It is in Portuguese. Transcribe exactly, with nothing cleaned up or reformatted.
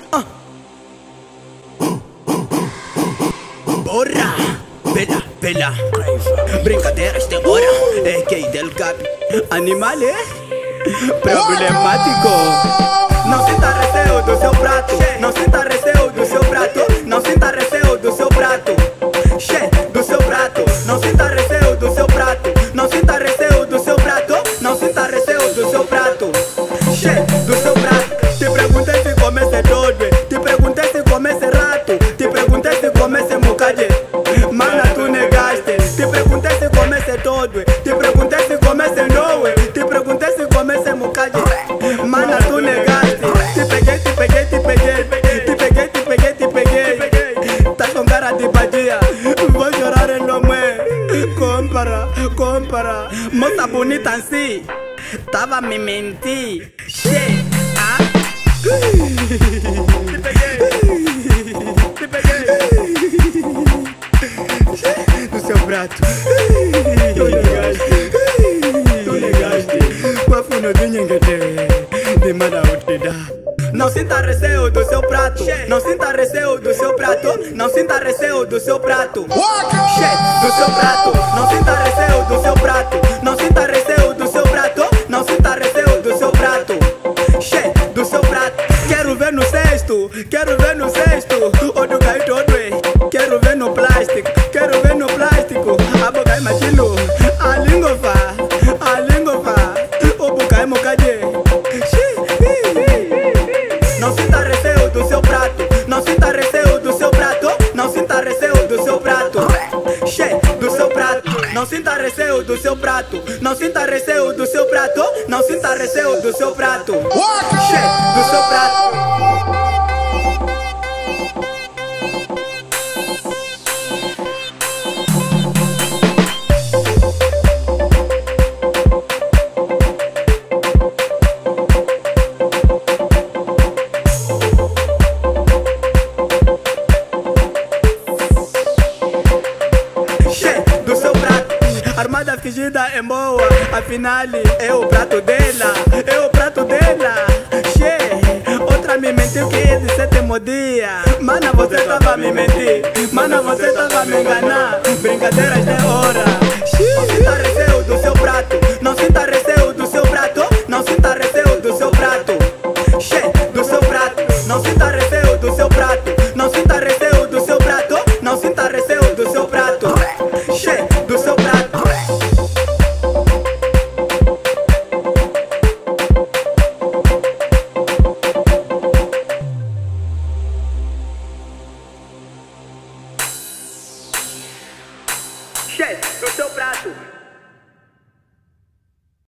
Ah. Bora, pela, pela. Brincadeiras tem hora. É que del cap. Animal é problemático. Não sinta receio do seu prato. Não sinta receio do seu prato. Não sinta receio do seu prato. Che, do seu prato. Não sinta receio do seu prato. Não sinta receio do seu prato. Não sinta receio do seu prato. Che, do seu prato. Te perguntei se comece todo. Te perguntei se comece rato. Te perguntei se comece mucaje. Mana, tu negaste. Te perguntei se comece todo. Te perguntei se comece noe. Te perguntei se comece mucaje. Mana, tu negaste. Te peguei, te peguei, te peguei. Te peguei, te peguei, te peguei. Tá com cara de badia. Vou chorar em nome. Compara, compara. Moça bonita assim. Tava me mentir. Che, ah. Te peguei. Te peguei. No seu prato. Tu negaste. Tu negaste. Wafuno dinhengete. De manda outida. Não sinta receio do seu prato. Não sinta receio do seu prato. Não sinta receio do seu prato. Che, do seu prato. Não sinta receio do seu prato. Não sinta receio do seu prato. Não sinta receio do seu prato. Che, do seu prato. Quero ver no cesto. Quero ver no cesto. O do caio todo. Quero ver no plástico. Quero ver no plástico. A boca é machilo. A língua fa. A língua fa. O boca é mocaje. Não sinta receio do seu prato. Não sinta receio do seu prato. Não sinta receio do seu prato. Che, do seu prato. Não sinta receio do seu prato. Não sinta receio do seu prato. Não sinta receio do seu prato. Che, do seu prato. Armada fingida é boa, afinal é o prato dela, é o prato dela. Che, outra me mentiu que ia de sétimo dia. Mana, você tava me mentir, mana, você tava me enganar. Brincadeiras de hora. Não sinta receio do seu prato, não sinta receio do seu prato, não sinta receio do seu prato. Che, do seu prato, não sinta receio do seu prato, não sinta receio do seu prato, não sinta receio do seu prato. Che, do seu prato. Che, do seu prato.